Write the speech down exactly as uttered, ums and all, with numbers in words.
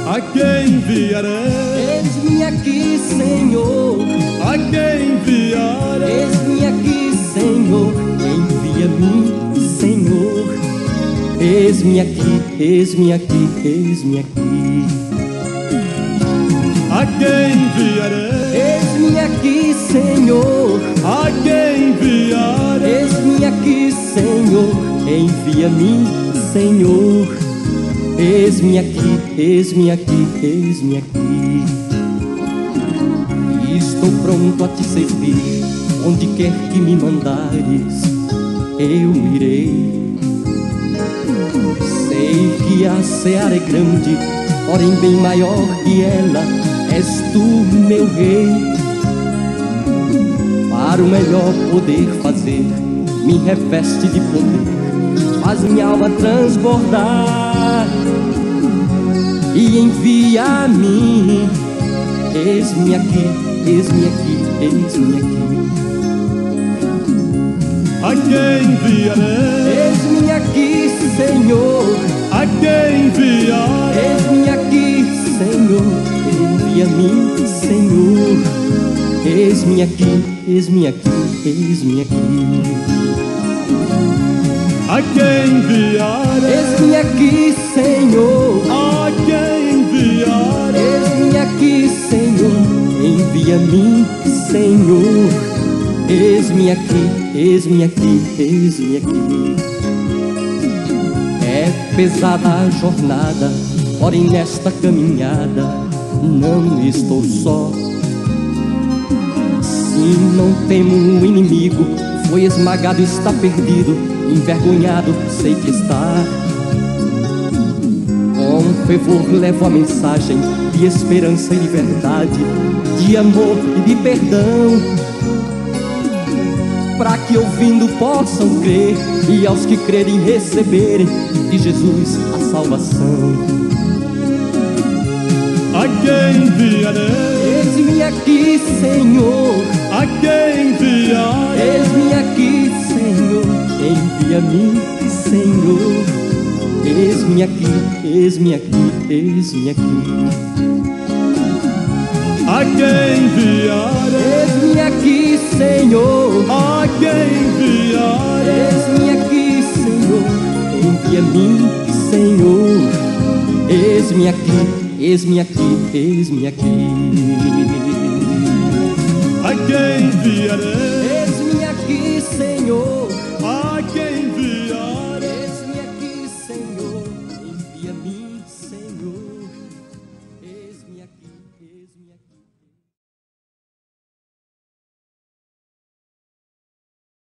A quem enviarei? Eis-me aqui, Senhor. A quem enviarei? Eis-me aqui, Senhor. Envia-me, Senhor. Eis-me aqui, eis-me aqui, eis-me aqui. A quem enviarei? Eis-me aqui, Senhor. A quem enviarei? Eis-me aqui, Senhor. Envia-me, Senhor. Eis-me aqui, eis-me aqui, eis-me aqui. Estou pronto a te servir, onde quer que me mandares, eu irei. Sei que a seara é grande, porém bem maior que ela, és tu, meu rei. Para o melhor poder fazer, me reveste de poder, faz minha alma transbordar e envia-me. Eis-me aqui, eis-me aqui, eis-me aqui. A quem enviarei? Eis-me aqui, Senhor. A quem enviarei? Eis-me aqui, Senhor. Envia-me, Senhor. Eis-me aqui, eis-me aqui, eis-me aqui. A quem enviarei? Eis-me aqui, Senhor. A quem enviarei? Eis-me aqui, Senhor. Envia-me, Senhor. Eis-me aqui, eis-me aqui, eis-me aqui. É pesada a jornada, porém nesta caminhada não estou só. Sim, não temo o inimigo, foi esmagado, está perdido, envergonhado, sei que está. Com fervor levo a mensagem de esperança e liberdade, de amor e de perdão, para que ouvindo possam crer, e aos que crerem receberem de Jesus a salvação. A quem enviarei? Eis-me aqui, Senhor. A quem enviarei? Eis-me aqui, Senhor. Envia-me, Senhor. Eis-me aqui, eis-me aqui, eis-me aqui. A quem enviarei? Eis-me aqui, Senhor. A quem enviarei? Eis-me aqui, Senhor. Envia-me, Senhor. Eis-me aqui, eis-me aqui, eis-me aqui. A quem enviarei?